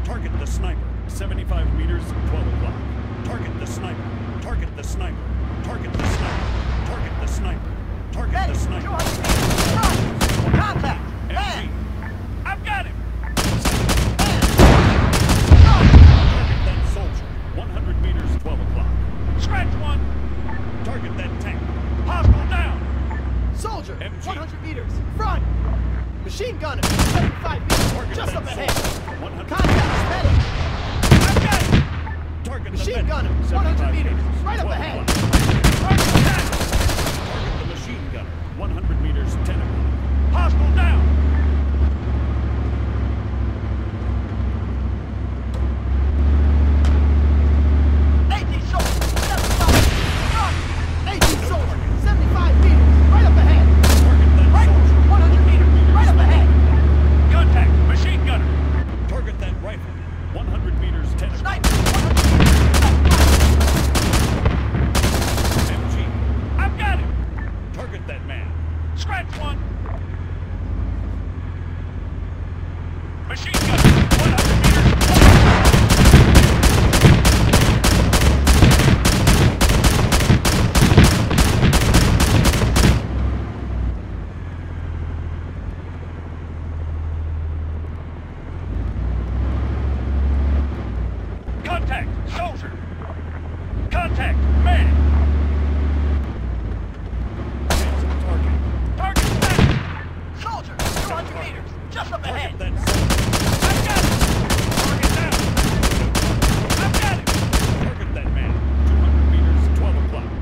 Target the sniper. 75 meters, 12 o'clock. Target the sniper. Target the sniper. Target the sniper. Target the sniper. Target the sniper. 200 meters. Front. Contact. Man. I've got him. Man. Target that soldier. 100 meters, 12 o'clock. Scratch one. Target that tank. Hostile down. Soldier. MG. 100 meters. Front. Machine gunner. 75 meters. Target Just that up ahead. soldier. 100 Contact. Medic. I've got him. Target Machine the medic. gunner. 100 meters. Right up 12 ahead. o'clock. Target that. Target the machine gunner. 100 meters, 10 o'clock. Hostile down. AT soldier. 75. Front. AT soldier. 75 meters. Right up ahead. Target that Rifle. soldier. 100 meters. Right up ahead. Contact. Machine gunner. Target that rifle. 100 meters, 10 o'clock. Sniper. 100 meters. MG. I've got him. Target that man. Scratch one. Machine gunner. 100 meters. Contact. Soldier. Contact. Man. Target. Target that. Soldier. 200 meters. Just up ahead. Target that soldier. I've got him. Target down. I've got him. Target that man. 200 meters, 12 o'clock.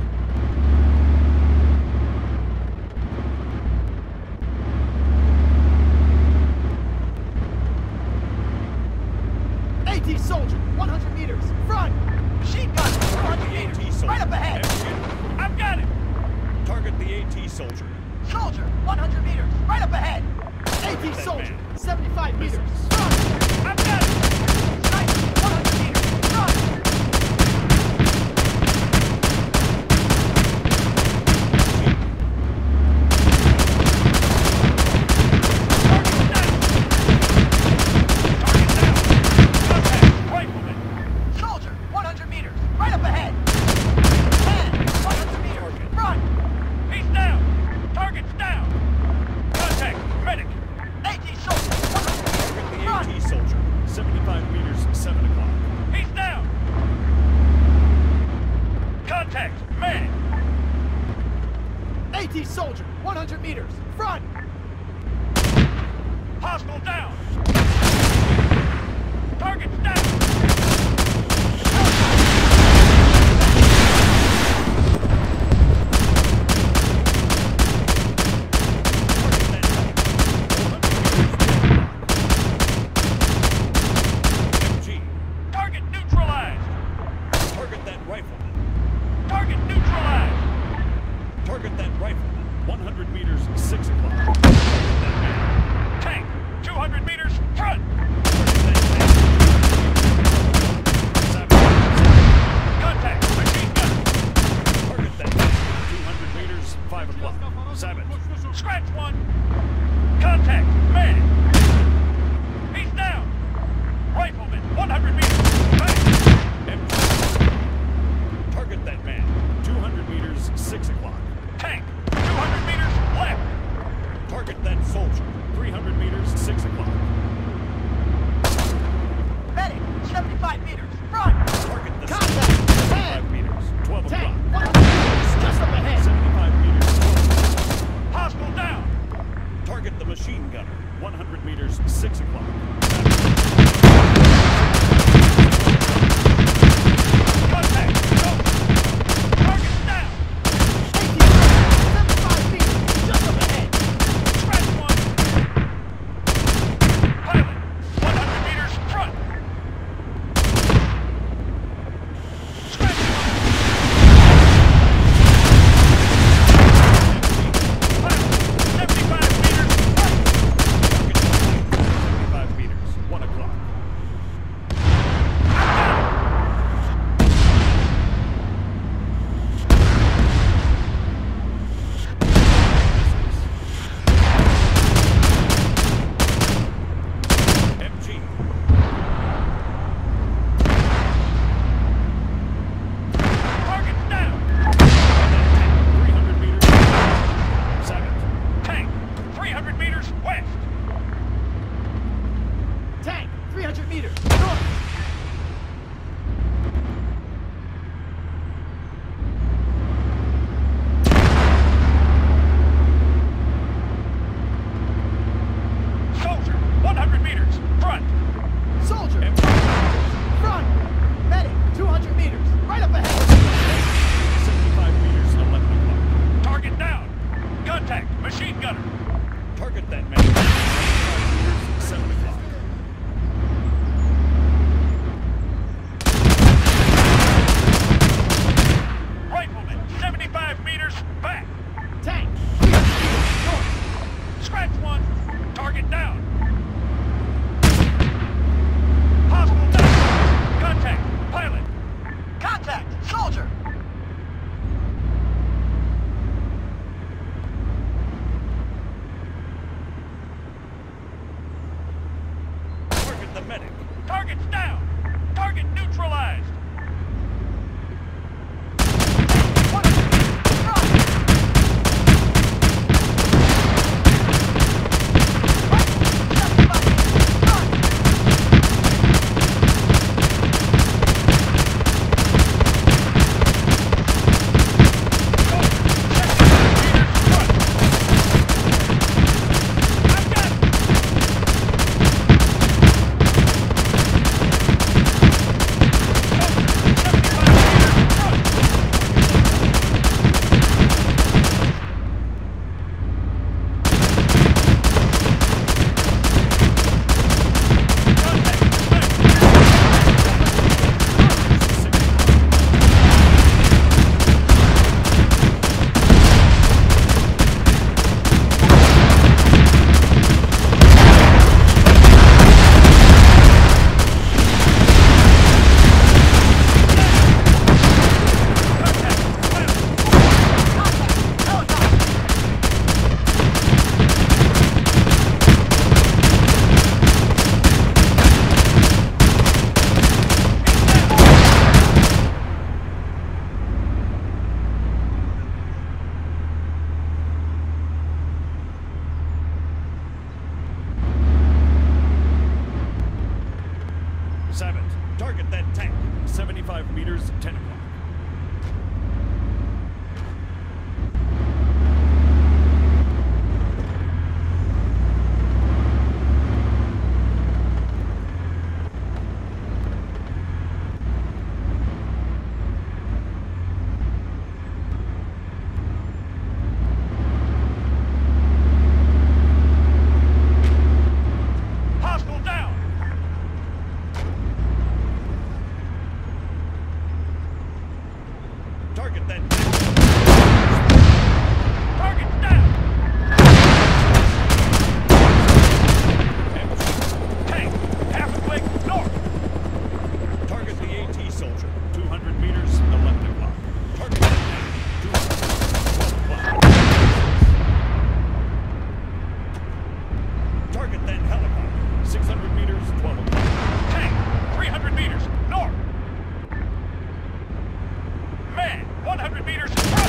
AT soldier. 100 meters. Front. Machine gun. 200 meters. AT soldier. Right up ahead. I've got him. Target the AT soldier. Soldier. 100 meters. Right up ahead. AT that soldier. man. 75 meters. Misses. Front. I've got him. Sniper. 100 meters. Front. Soldier. 100 meters. Right up ahead. Man. 100 meters. Front. He's down. Target's down. Contact. Medic. AT soldier. 100 meters. Target the Front. AT soldier. 75 meters, 7 o'clock. He's down. Contact. Man. AT soldier. 100 meters. Front. Hostile down. Target's down. MG. Target neutralized. Target that rifleman. Target neutralized. Target that rifleman. 100 meters, 6 o'clock. Soldier, 100 meters, front. Soldier! Front! Medic, 200 meters, right up ahead! 75 meters, 11 o'clock. Target down. Contact, machine gunner. Target that man. 75 meters, 7 o'clock. Rifleman, 75 meters, back. Tank, 300 meters, north! Scratch one. Target down. Hostile down. Contact. Pilot. Contact! Soldier! Target the medic. Target's down. Target neutralized. Savage, target that tank. 75 meters, 10 o'clock. Hostile down. Target that. Target's down. Tank, half a click north. Target the AT soldier. 200 meters, 11 o'clock. Target that tank. 200 12 o'clock. Target that helicopter. 600 meters, 12 o'clock. Tank, 300 meters north. Man, 100 meters in front.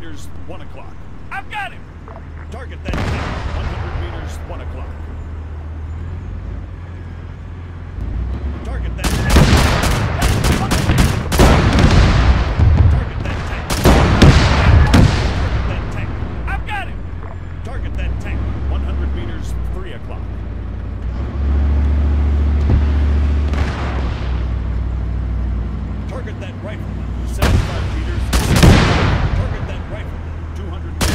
meters, 1 o'clock. I've got him! Target that tank, 100 meters, 1 o'clock. Target that tank. Target that tank. Target that tank. I've got him! Target that tank, 100 meters, 3 o'clock. Target that rifle, 75 meters. Target that rifle, 200 meters.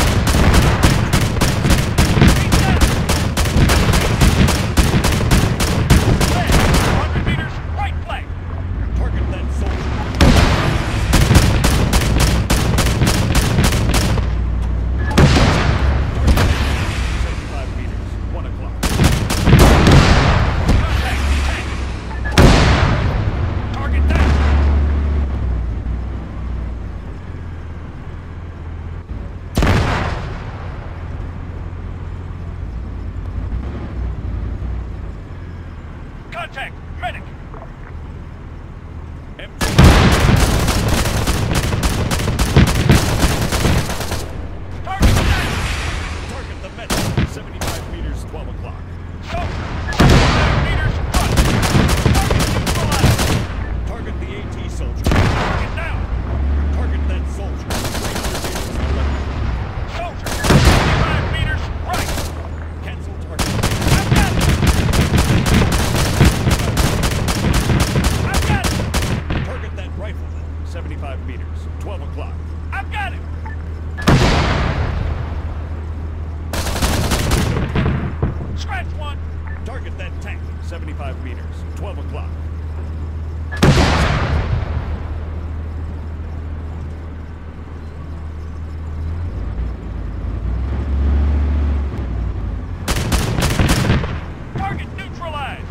100 meters, right flank! Target that soldier. Target that 75 meters, 1 o'clock. Contact, tank! Target that! Contact! Medic! Target that! Target the medic, 75 meters, 12 o'clock. Soldier! 75 meters, front! Target neutralized! Target the AT soldier. Target down! Target that soldier, 300 meters, 11. Soldier! 75 meters, right! Cancel target. I've got it! I've got it! Target that rifle, 75 meters, 12 o'clock. I've got him! Scratch one! Target that tank, 75 meters, 12 o'clock. Target neutralized!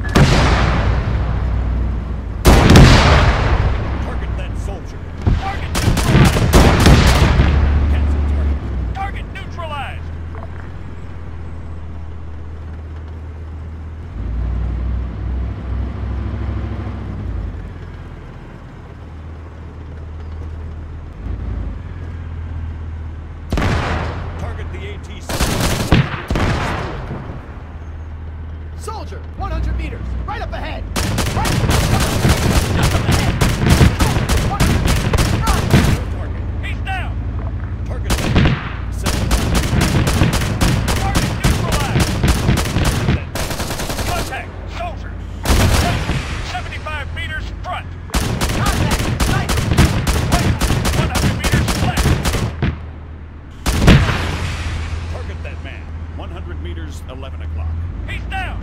Target that soldier. Target neutralized! Cancel target. Target neutralized! Target the AT soldier. Soldier, 100 meters, right up ahead! Right! Just up ahead! 100 meters, run! Target. He's down! Target that 75 Target neutralized! meters. Contact! Soldier! 75 meters front! Contact! Right! 100 meters left! Target that man, 100 meters, 11 o'clock. He's down!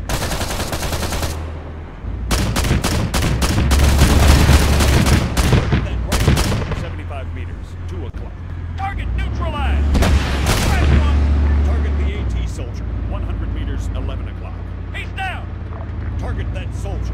Target that rifle, 75 meters, 2 o'clock. Target neutralized! Scratch one! Target the AT soldier, 100 meters, 11 o'clock. He's down! Target that soldier.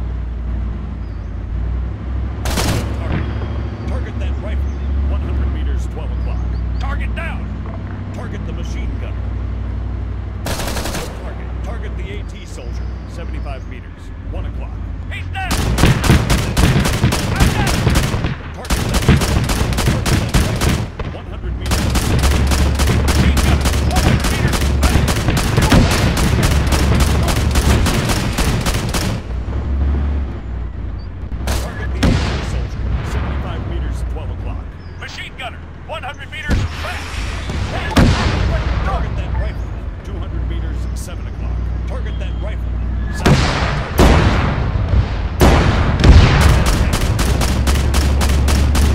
Target. Target that rifle, 100 meters, 12 o'clock. Target down! Target the machine gunner. Target. Target the AT soldier, 75 meters, 1 o'clock. He's down! I've got him! Target that soldier. Target that rifle, 100 meters. Machine gunner, 100 meters left! Target the AT soldier, 75 meters, 12 o'clock. Machine gunner, 100 meters back! Target that rifle, 200 meters, 7 o'clock. Target that rifle, 7 o'clock.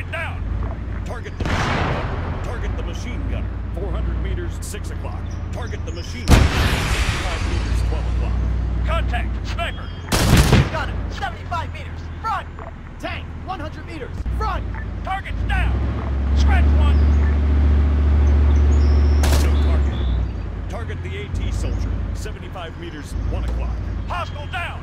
Target down. Target the machine gunner. Target the machine gunner. 400 meters, 6 o'clock. Target the machine gunner. 65 meters, 12 o'clock. Contact. Sniper. Got him. 75 meters. Front. Tank. 100 meters. Front. Target's down. Scratch one. No target. Target the AT soldier. 75 meters, 1 o'clock. Hostile down.